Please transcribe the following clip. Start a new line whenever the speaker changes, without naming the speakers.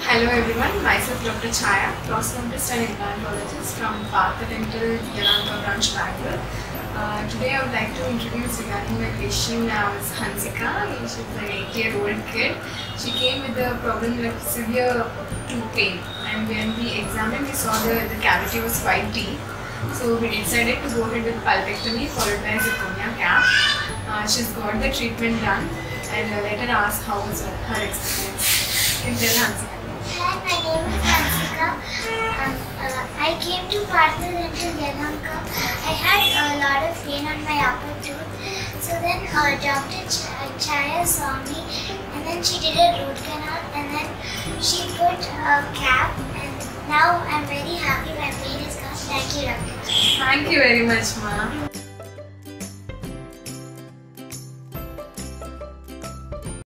Hello everyone, myself Dr. Chaya, prosthodontist and implantologist from Partha Dental II branch, Bangalore. Today I would like to introduce regarding my patient now is Hansika. She's an 8-year-old kid. She came with a problem like severe tooth pain, and when we examined we saw the cavity was quite deep. So we decided to go ahead with pulpectomy followed by zirconia cap. She's got the treatment done, and let her ask how was her experience. You can tell Hansika.
Hi, my name is Hansika. I came to Partha Dental II. I had a lot of pain on my upper tooth. So then Dr. Chaya saw me, and then she did a root canal, and then she put a cap, and now I'm very happy my pain is gone. Thank you, Doctor.
Thank you very much, Ma.